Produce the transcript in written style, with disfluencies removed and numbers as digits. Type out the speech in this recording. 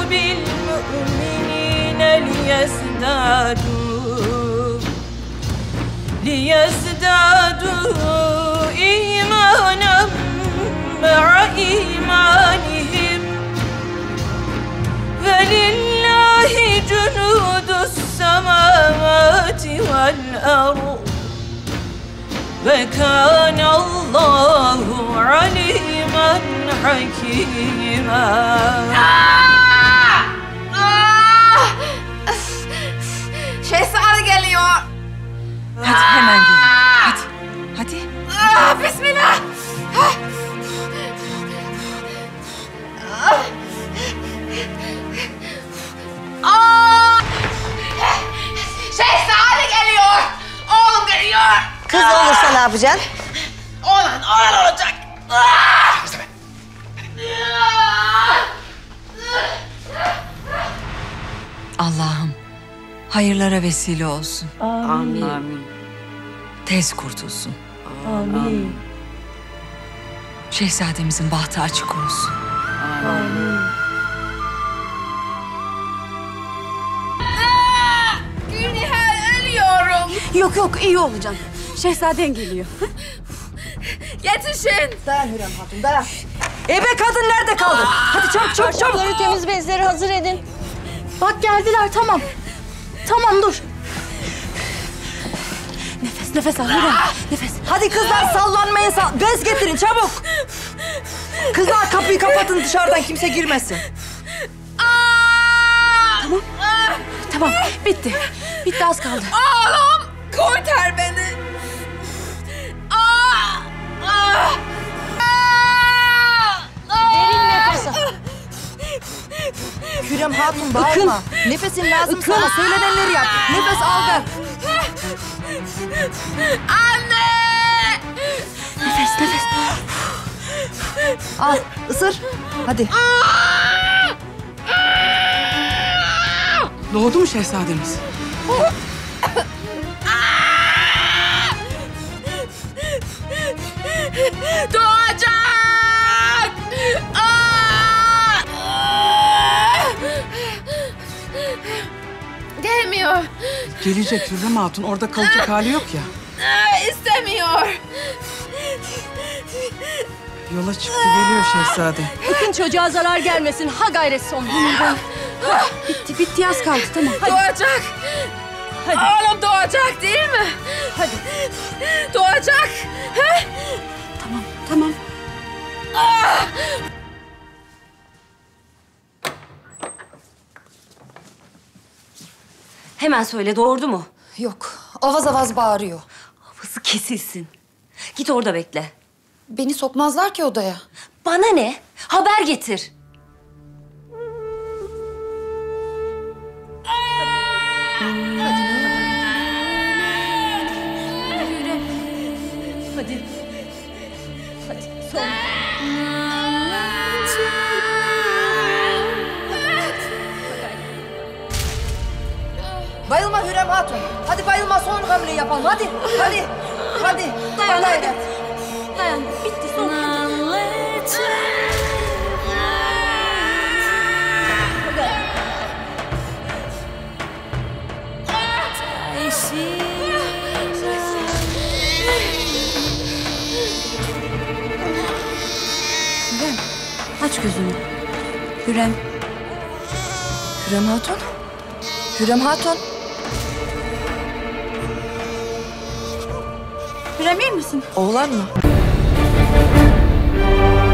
بالمؤمنين ليزدادوا إيمانا مع إيمانهم ولله جنود السماوات والأرض وكان الله عليما حكيما. Şehzade geliyor. Hadi hemen gelin. Hadi. Hadi. Bismillah. Şehzade geliyor. Oğlum geliyor. Kız olursa ne yapacaksın? Oğlan olacak. Allah'ım hayırlara vesile olsun. Amin. Amin. Tez kurtulsun. Amin. Şehzademizin bahtı açık olsun. Amin. Gülnihal ölüyorum. Yok iyi olacaksın. Şehzaden geliyor. Yetişin. Dayan Hürrem Hatun, dayan. Ebe kadın nerede kaldı? Hadi çabuk. Çarşafları, temiz bezleri hazır edin. Bak geldiler, tamam. Tamam, dur. Nefes al Hürrem, nefes. Hadi kızlar sallanmayın. Bez getirin çabuk. Kızlar kapıyı kapatın, dışarıdan kimse girmesin. Tamam, bitti. Bitti, az kaldı. Oğlum kurtar beni. Derin nefes al. Hürrem Hatun bağırma. Nefesin lazım sana, söylenenleri yap. Nefes al ver. Anne! Nefes. Al, ısır. Hadi. Doğdu mu şehzademiz? Doğacak! Gelmiyor. Gelecek Hürrem Hatun. Orada kalacak hali yok ya. İstemiyor. Yola çıktı, geliyor şehzade. Bakın çocuğa zarar gelmesin. Ha gayret son. Bitti, az kaldı. Tamam, hadi. Doğacak. Hadi. Oğlum doğacak değil mi? Hadi. Doğacak. He? Tamam. Hemen söyle, doğurdu mu? Yok, avaz avaz bağırıyor. Havası kesilsin. Git orada bekle. Beni sokmazlar ki odaya. Bana ne? Haber getir. Hadi. Son. Bayılma Hürrem Hatun. Hadi bayılma, son hamleyi yapalım. Hadi. Dayan. Bitti, son. Hürrem, aç gözünü. Hürrem Hatun. Hürrem Hürrem, iyi misin? Oğlan mı?